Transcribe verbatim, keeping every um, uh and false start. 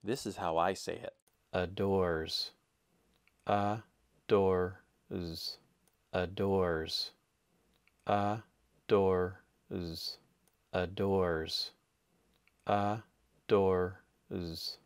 This is how I say it. Adores. A-dor-s. Adores. A-dor-s. Adores. A-dor-s.